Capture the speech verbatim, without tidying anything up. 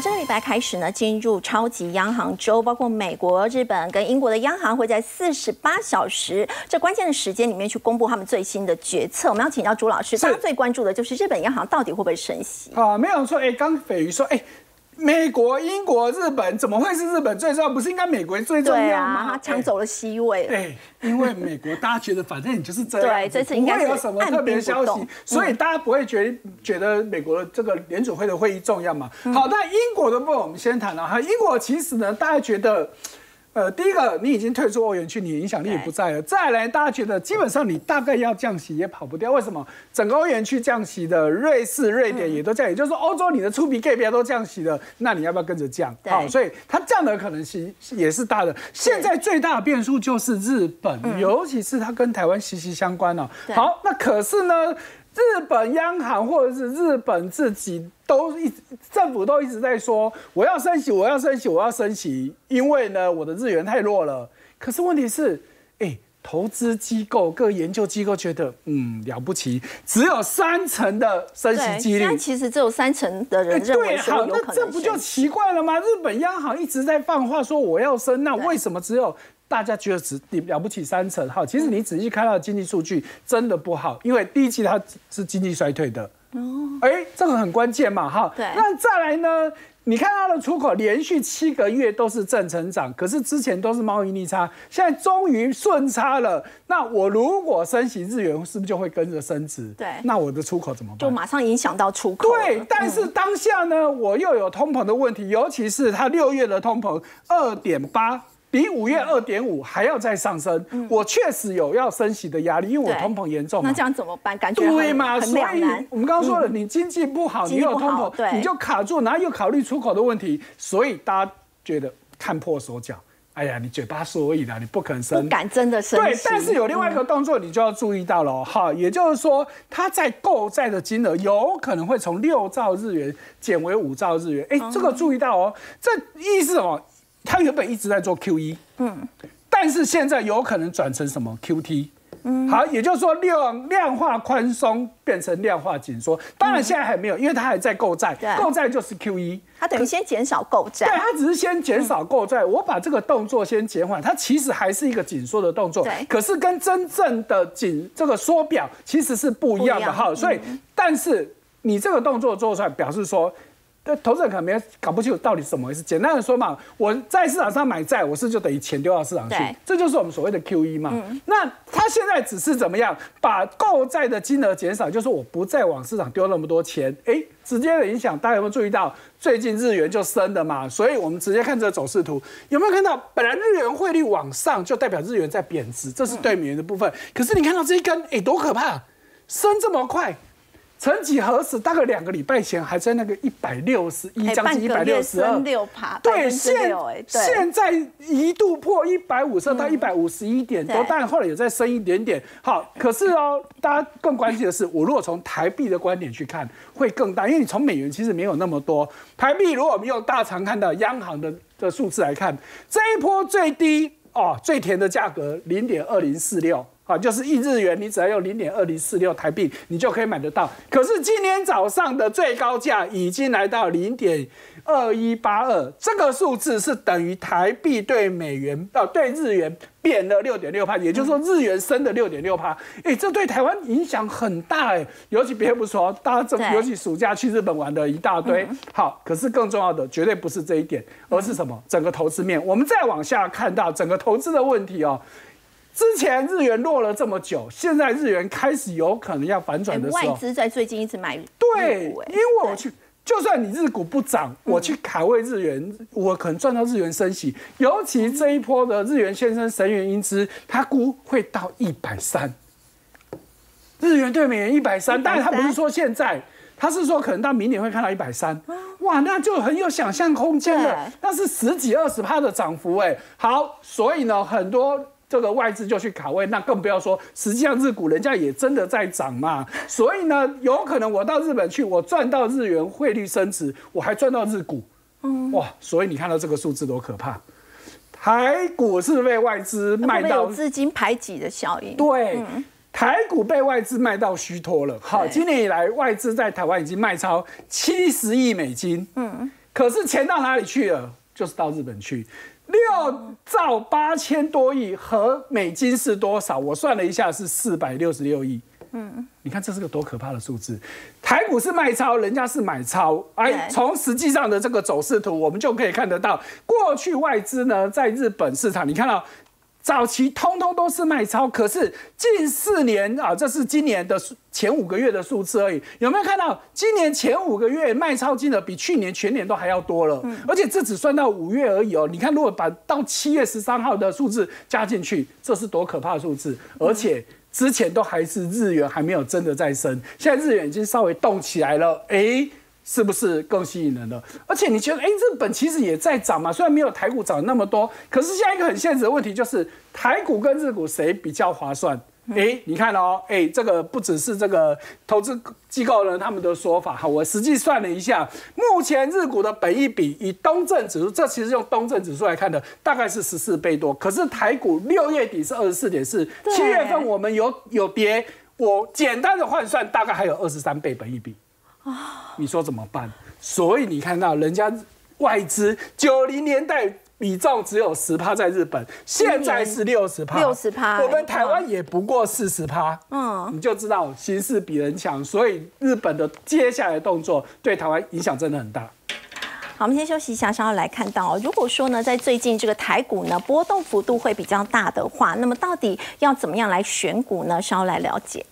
这个礼拜开始呢，进入超级央行周，包括美国、日本跟英国的央行会在四十八小时这关键的时间里面去公布他们最新的决策。我们要请教朱老师，大家最关注的就是日本央行到底会不会升息？ 啊，没有错。哎，刚斐瑜说，哎。美国、英国、日本怎么会是日本最重要？不是应该美国最重要吗？ 他抢走了 C 位。 对，因为美国大家觉得反正你就是这样， 对，这次应该是不会有什么特别的消息，所以大家不会觉得觉得美国的这个联准会的会议重要嘛？好，那英国的部分我们先谈了哈。英国其实呢，大家觉得。呃，第一个，你已经退出欧元区，你的影响力也不在了。再来，大家觉得基本上你大概要降息也跑不掉。为什么？整个欧元区降息的，瑞士、瑞典也都降，也就是说，欧洲你的出比 G P 都降息了，那你要不要跟着降？好，所以它降的可能性也是大的。现在最大的变数就是日本，尤其是它跟台湾息息相关哦。好，那可是呢？日本央行或者是日本自己都一政府都一直在说，我要升息，我要升息，我要升息，因为呢我的日元太弱了。可是问题是，哎，投资机构、各研究机构觉得，嗯，了不起，只有三成的升息几率。 但其实只有三成的人认为说有可能升息。 那这不就奇怪了吗？日本央行一直在放话说我要升，那为什么只有？大家觉得只了不起三成，好，其实你仔细看到的经济数据真的不好，因为第一季它是经济衰退的，哦，哎，这个很关键嘛，哈，对。那再来呢？你看它的出口连续七个月都是正成长，可是之前都是贸易逆差，现在终于顺差了。那我如果升息，日元是不是就会跟着升值？对，那我的出口怎么办？ 就马上影响到出口。 对，但是当下呢，我又有通膨的问题，尤其是它六月的通膨二点八。比五月二点五还要再上升，嗯、我确实有要升息的压力，因为我通膨严重嘛。 那这样怎么办？感觉很对嘛？ 很两难。 所以我们刚刚说了，嗯、你经济不好，你有通膨，你就卡住，然后又考虑出口的问题，所以大家觉得看破手脚。哎呀，你嘴巴说而已啦，你不肯升， 不敢真的升。 对，但是有另外一个动作，你就要注意到了哈、嗯，也就是说，它在购债的金额有可能会从六兆日元减为五兆日元。哎，这个注意到哦，这意思什么？他原本一直在做 Q E， 嗯，但是现在有可能转成什么 Q T， 嗯，好，也就是说量量化宽松变成量化紧缩。当然现在还没有，因为他还在购债，购债就是 Q E， 他等于先减少购债， 对，他只是先减少购债，我把这个动作先减缓，它其实还是一个紧缩的动作，可是跟真正的紧这个缩表其实是不一样的哈，所以，但是你这个动作做出来，表示说。对，投资人可能没搞不清楚到底什么回事。简单的说嘛，我在市场上买债，我是就等于钱丢到市场去，这就是我们所谓的 Q E 嘛。嗯、那他现在只是怎么样，把购债的金额减少，就是我不再往市场丢那么多钱。哎，直接的影响，大家有没有注意到？最近日元就升了嘛，所以我们直接看这个走势图，有没有看到？本来日元汇率往上，就代表日元在贬值，这是对美元的部分。可是你看到这一根，哎，多可怕，升这么快！曾几何时，大概两个礼拜前还在那个一百六十一，将近一百六十二，对，现现在一度破一百五十二到一百五十一点多，当然后来有再升一点点。好，可是哦，大家更关心的是，我如果从台币的观点去看，会更大，因为你从美元其实没有那么多。台币如果我们用大常看到央行的的数字来看，这一波最低哦，最甜的价格零点二零四六。啊，就是一日元，你只要用零点二零四六台币，你就可以买得到。可是今天早上的最高价已经来到零点二一八二，这个数字是等于台币对美元呃对日元贬了六点六趴，也就是说日元升了六点六趴。哎，这对台湾影响很大哎，尤其别不说，大家尤其暑假去日本玩的一大堆。好，可是更重要的绝对不是这一点，而是什么？整个投资面。我们再往下看到整个投资的问题哦。之前日元落了这么久，现在日元开始有可能要反转的时候， 外资在最近一直买日股， 对，因为我去，就算你日股不涨，我去卡位日元，我可能赚到日元升息。尤其这一波的日元先生神原英之，他估会到一百三，日元对美元一百三，但是他不是说现在。他是说可能到明年会看到一百三，哇，那就很有想象空间了，那是十几二十趴的涨幅哎。好，所以呢，很多这个外资就去卡位，那更不要说，实际上日股人家也真的在涨嘛。所以呢，有可能我到日本去，我赚到日元汇率升值，我还赚到日股，哇！所以你看到这个数字多可怕。台股是被外资卖到， 有资金排挤的效应， 对。嗯台股被外资卖到虚脱了。好，今年以来外资在台湾已经卖超七十亿美金。嗯， 可是钱到哪里去了？就是到日本去。六兆八千多亿和美金是多少？我算了一下，是四百六十六亿。嗯，你看这是个多可怕的数字！台股是卖超，人家是买超。哎，从实际上的这个走势图，我们就可以看得到，过去外资呢在日本市场，你看到早期通通都是卖超，可是近四年啊，这是今年的前五个月的数字而已。有没有看到今年前五个月卖超金额比去年全年都还要多了？嗯、而且这只算到五月而已哦。你看，如果把到七月十三号的数字加进去，这是多可怕的数字！而且之前都还是日元还没有真的在升，现在日元已经稍微动起来了，哎。是不是更吸引人了？而且你觉得，哎，日本其实也在涨嘛，虽然没有台股涨那么多，可是现在一个很现实的问题就是，台股跟日股谁比较划算？哎，你看哦，哎，这个不只是这个投资机构呢他们的说法哈，我实际算了一下，目前日股的本益比以东证指数，这其实用东证指数来看的，大概是十四倍多，可是台股六月底是二十四点四，七月份我们有有跌，我简单的换算大概还有二十三倍本益比。你说怎么办？所以你看到人家外资九零年代比重只有十趴在日本，现在是六十趴， 六十趴， 我们台湾也不过四十趴，嗯，你就知道形势比人强，所以日本的接下来的动作对台湾影响真的很大。 好，我们先休息一下，稍后来看到、哦，如果说呢，在最近这个台股呢波动幅度会比较大的话，那么到底要怎么样来选股呢？稍后来了解。